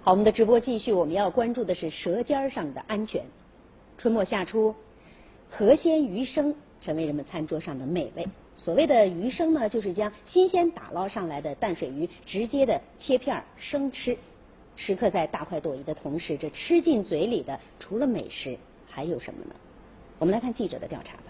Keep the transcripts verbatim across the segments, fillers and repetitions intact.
好，我们的直播继续，我们要关注的是舌尖上的安全。春末夏初，河鲜鱼生成为人们餐桌上的美味。所谓的鱼生呢，就是将新鲜打捞上来的淡水鱼直接的切片生吃，时刻在大快朵颐的同时，这吃进嘴里的除了美食还有什么呢？我们来看记者的调查吧。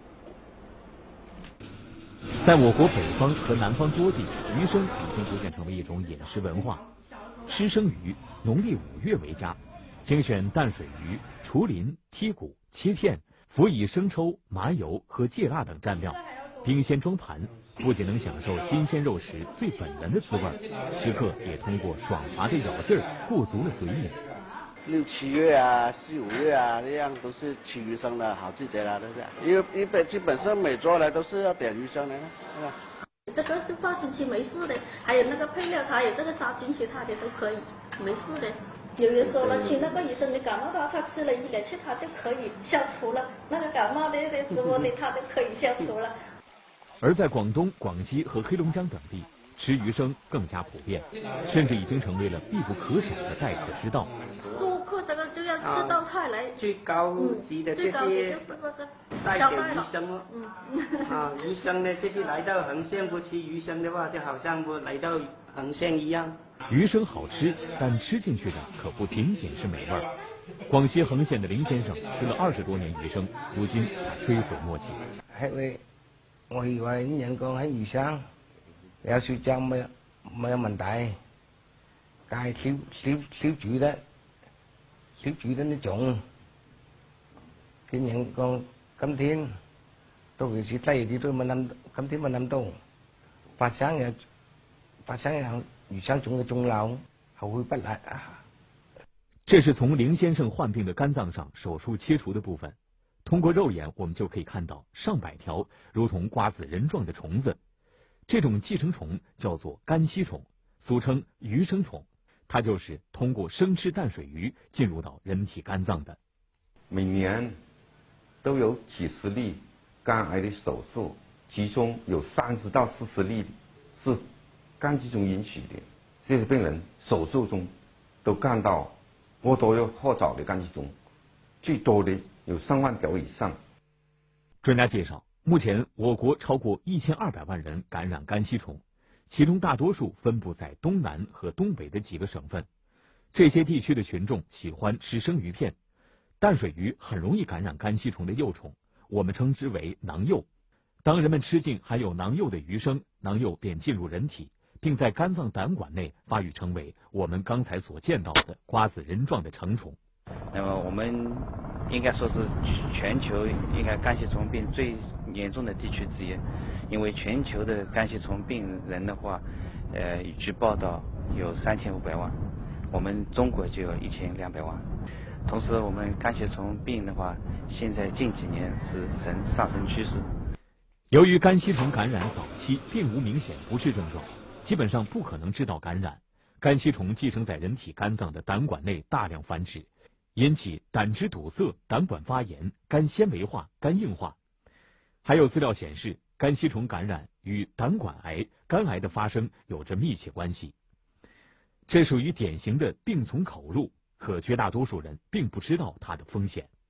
在我国北方和南方多地，鱼生已经逐渐成为一种饮食文化。吃生鱼，农历五月为佳，精选淡水鱼、雏鳞、剔骨，切片，辅以生抽、麻油和芥辣等蘸料，冰鲜装盘，不仅能享受新鲜肉食最本源的滋味，食客也通过爽滑的咬劲儿顾足了嘴瘾。 六七月啊，四五月啊，这样都是吃鱼生的好季节了，都是。因为一般基本上每桌来都是要点鱼生的，是吧？ 这个是放心吃没事的，还有那个配料，还有这个杀菌其他的都可以，没事的。有人说了，吃那个鱼生，你感冒的话，他吃了一两次，他就可以消除了。那个感冒的的时候的，他都可以消除了。 而在广东、广西和黑龙江等地，吃鱼生更加普遍，甚至已经成为了必不可少的待客之道。 做客这个就要这道菜来， 最高级的这些带点鱼生哦，嗯，啊，鱼生呢，就是来到横县不吃鱼生的话，就好像不来到横县一样。 鱼生好吃，但吃进去的可不仅仅是美味儿。广西横县的林先生吃了二十多年鱼生，如今他追悔莫及。 因為我以為啲人講喺魚生有雪醬冇冇有問題，但係少少少煮得少煮得呢種，啲人講今天到時是低啲都冇諗，今天冇諗到，發生有發生有魚生種嘅腫瘤，後悔不來啊！ 这是从林先生患病的肝脏上手术切除的部分。通过肉眼，我们就可以看到上百条如同瓜子仁状的虫子。这种寄生虫叫做肝吸虫，俗称鱼生虫。它就是通过生吃淡水鱼进入到人体肝脏的。 每年都有几十例肝癌的手术，其中有三十到四十例是肝寄虫引起的。这些病人手术中都看到或多或少的肝寄虫，最多的有上万条以上。 专家介绍，目前我国超过一千二百万人感染肝吸虫，其中大多数分布在东南和东北的几个省份。这些地区的群众喜欢吃生鱼片，淡水鱼很容易感染肝吸虫的幼虫，我们称之为囊幼。当人们吃进含有囊幼的鱼生，囊幼便进入人体，并在肝脏胆管内发育成为我们刚才所见到的瓜子仁状的成虫。 那么我们应该说是全球应该肝吸虫病最严重的地区之一，因为全球的肝吸虫病人的话，呃，据报道有三千五百万，我们中国就有一千两百万。同时，我们肝吸虫病的话，现在近几年是呈上升趋势。 由于肝吸虫感染早期并无明显不适症状，基本上不可能知道感染。肝吸虫寄生在人体肝脏的胆管内大量繁殖，引起胆汁堵塞、胆管发炎、肝纤维化、肝硬化。还有资料显示，肝吸虫感染与胆管癌、肝癌的发生有着密切关系。这属于典型的病从口入，可绝大多数人并不知道它的风险。